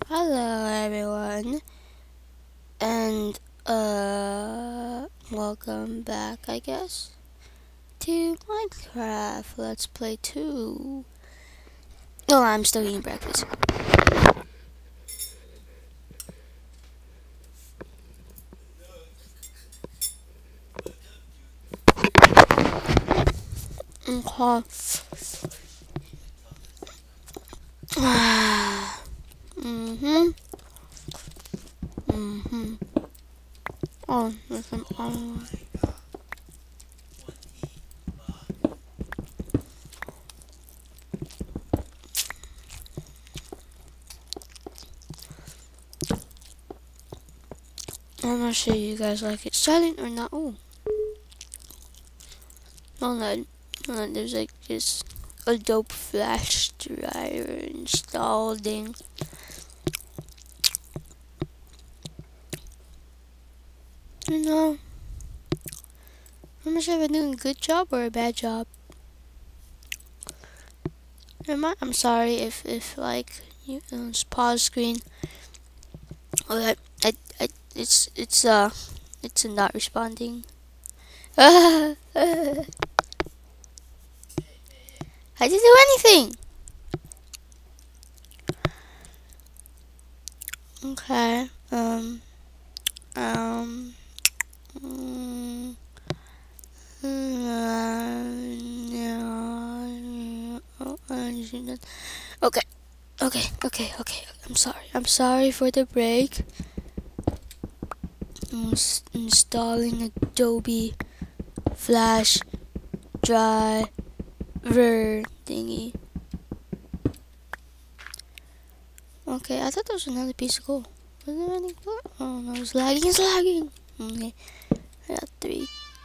Hello everyone, and welcome back, I guess, to Minecraft Let's Play 2. Oh, I'm still eating breakfast. Okay. Oh, listen, I'm not sure you guys like it silent or not. Oh, hold on. There's like this Adobe Flash driver installed in. You know, I'm not sure if I'm doing a good job or a bad job. I'm sorry if like you pause screen. Oh, it's not responding. I didn't do anything. Okay. Okay. Okay. I'm sorry for the break. I'm installing Adobe Flash driver thingy. Okay, I thought there was another piece of coal. Was there any coal? Oh no, it's lagging. Okay, I got 3.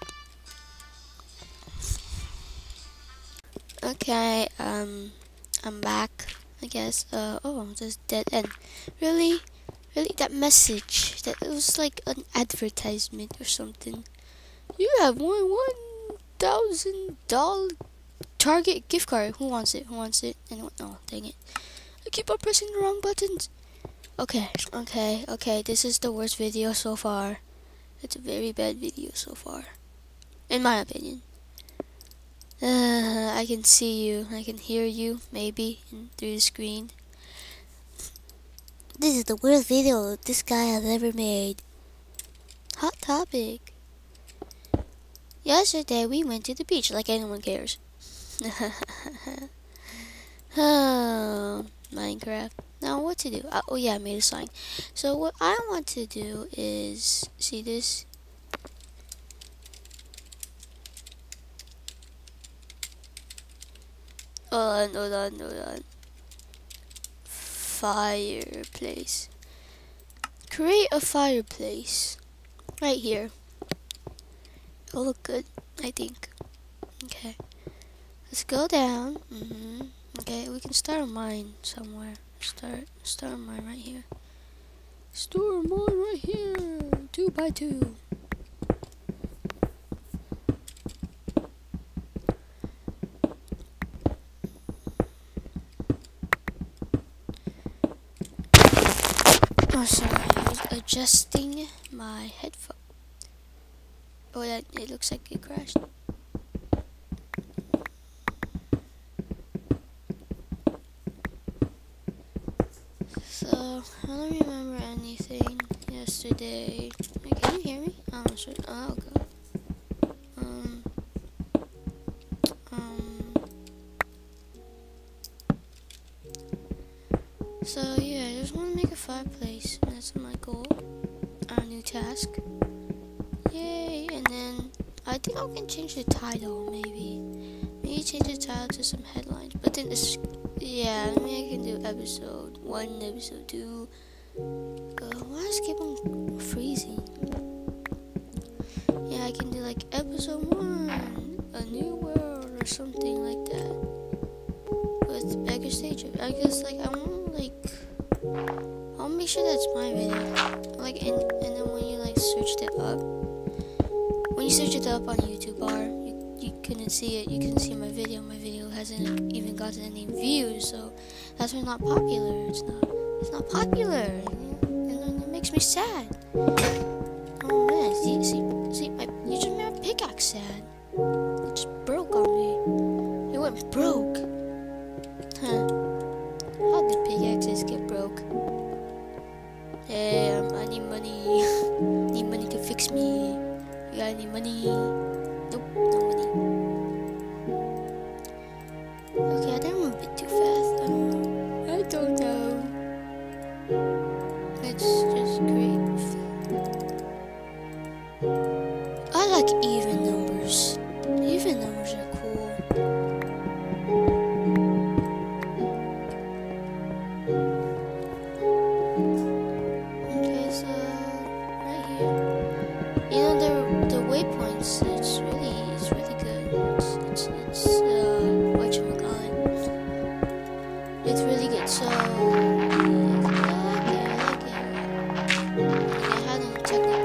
Okay, I'm back, I guess. Oh, this dead end. Really, that message, that it was like an advertisement or something. You have won $1,000 Target gift card. Who wants it? Anyone? Oh, dang it. I keep on pressing the wrong buttons. Okay. This is the worst video so far. It's a very bad video so far, in my opinion. I can see you. I can hear you, maybe, through the screen. This is the worst video this guy has ever made. Hot topic. Yesterday we went to the beach, like anyone cares. Oh, Minecraft. Now what to do? Oh yeah, I made a sign. So what I want to do is, see this? Hold on. Fireplace. Create a fireplace. Right here. It'll look good, I think. Okay. Let's go down. Okay, we can start a mine somewhere. Start a mine right here. Store a mine right here. 2 by 2. Oh, sorry. I was adjusting my headphone. Oh, that it looks like it crashed. So, I don't remember anything yesterday. Wait, can you hear me? I'm not sure. Oh, okay. So yeah, I just want to make a fireplace. That's my goal. Our new task. Yay! And then I think I can change the title. Maybe change the title to some headlines. But then it's, yeah. Maybe I can do episode 1, episode 2. Why does it keep on freezing? Yeah, I can do like episode 1, a new world or something like that. With Beggar Stage. I guess like I'll make sure that's my video. Like and then when you like searched it up, when you search it up on YouTube bar, you couldn't see it. You couldn't see my video. My video hasn't even gotten any views, so that's why it's not popular. It's It's not popular. And it makes me sad. Oh man, see, you just made my pickaxe sad. It just broke on me. It went broke. Huh. How did pickaxes get broke? Hey, I need money. Need money to fix me. You got any money? Nope, no money. Okay, I think I'm a bit too fast. I don't know. Let's just create. I like even numbers. Even numbers are cool. Okay, so right here, you know the waypoints. It's really good. It's whatchamacallit. It's really good. So I like it. I had a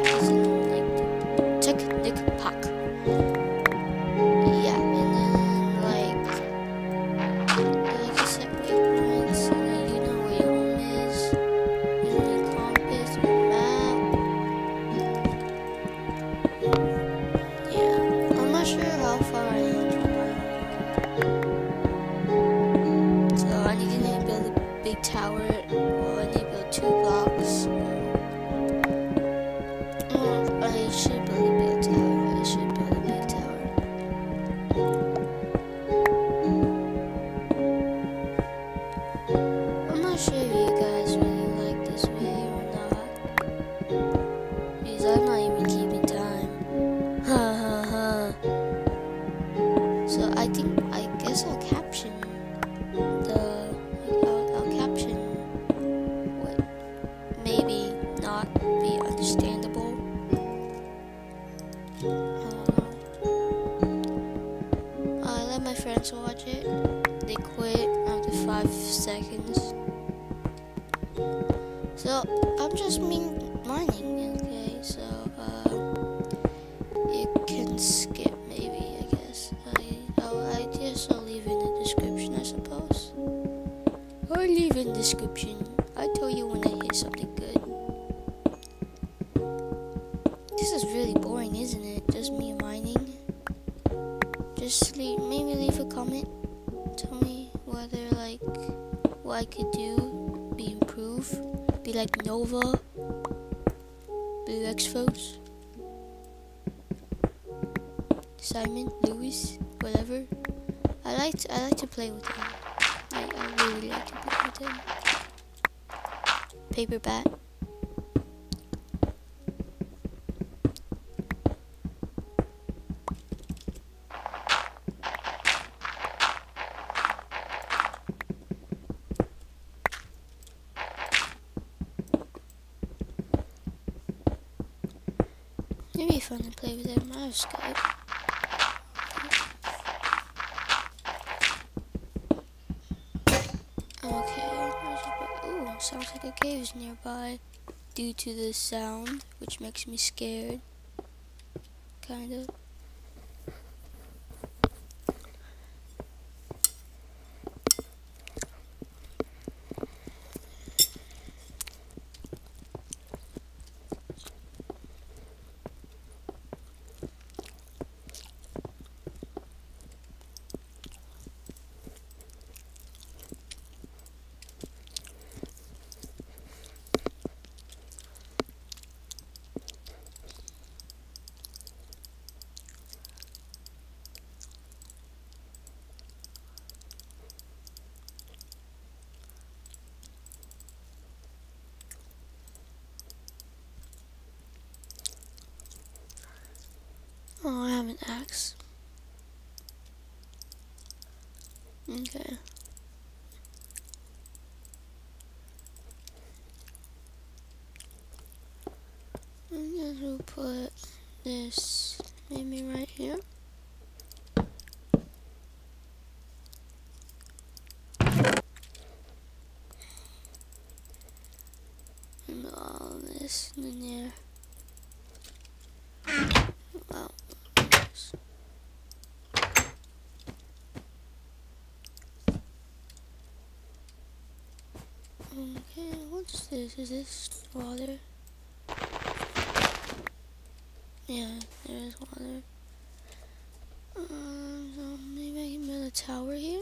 technic pack. Yeah, and then like I said, waypoints, and then you know where your home is. You know your compass, your map. Yeah, I'm not sure how far I am from my home. So I need to build a big tower. Well, I need to build 2 blocks. I should build a big tower. I should build a big tower. I'm not sure if you guys really like this video or not, because I'm not even keeping time. Ha ha ha. So I guess I'll caption I'll caption what maybe not be understandable. I let my friends watch it. They quit after 5 seconds. So I'm just mining, okay? So you can skip maybe, I guess. I'll leave in the description, I suppose. I'll leave in the description. I tell you when I hit something good. This is really boring, isn't it? Just me mining. Just maybe leave a comment. Tell me whether like what I could do, be improved, be like Nova, Blue Expos, Simon, Lewis, whatever. I like to play with him. I really like to play with him. Paper bat. It'd be fun to play with him. I have Skype. Okay. Ooh, sounds like a cave's nearby due to the sound, which makes me scared. Kind of. Oh, I have an axe. Okay. I guess we'll put this maybe right here. And all this in there. Wow. Okay, this? Is this water? Yeah, there is water. So maybe I can build a tower here.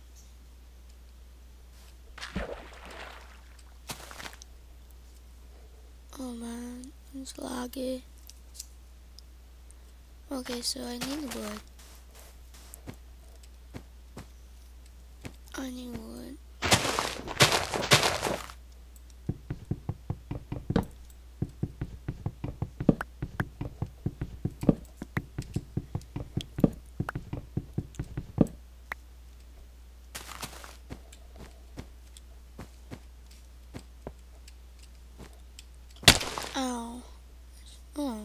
Oh man, it's laggy. Okay, so I need wood. I need wood. Ow. Oh.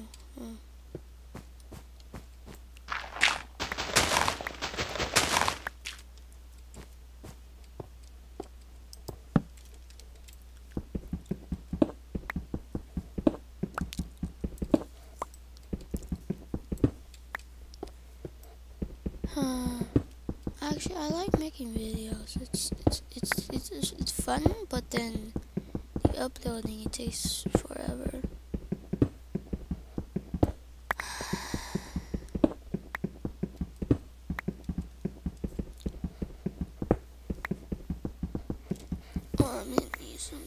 Actually, I like making videos. It's fun, but then the uploading, it takes forever. Oh, I'm gonna need something.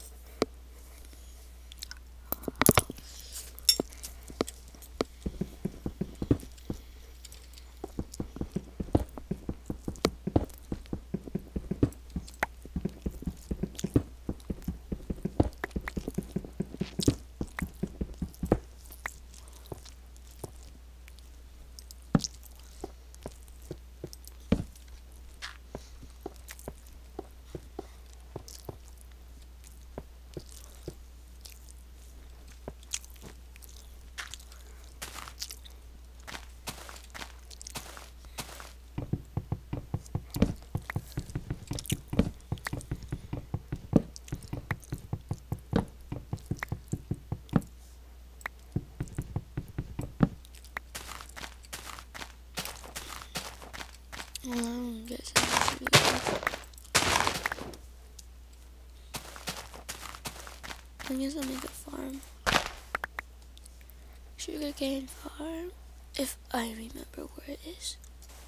Well, I don't get some sugar. I guess I'll make a farm. Sugarcane farm. If I remember where it is.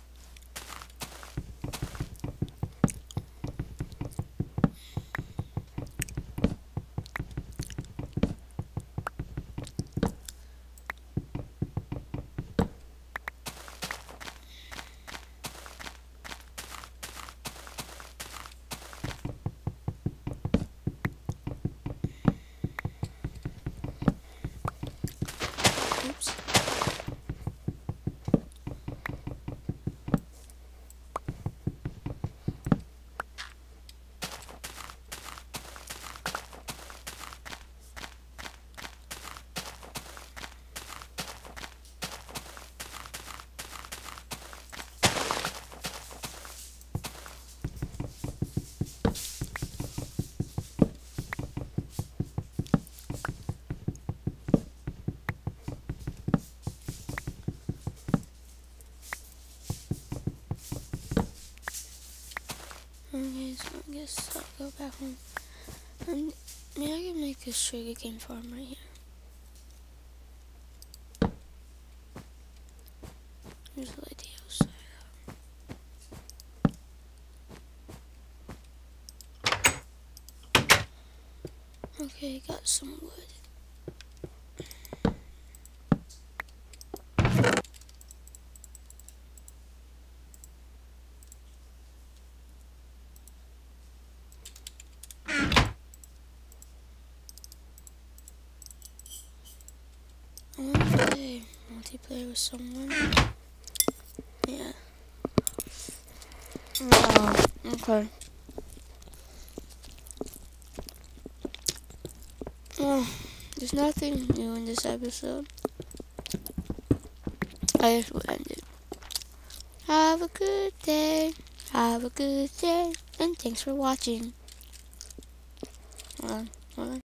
Oops. Okay, so I guess I'll go back home. Maybe I can make a sugarcane farm right here. Here's the light outside. Okay, got some wood. I want to play multiplayer with someone. Yeah. Okay. Oh, there's nothing new in this episode. I just will end it. Have a good day. Have a good day. And thanks for watching. Hold on.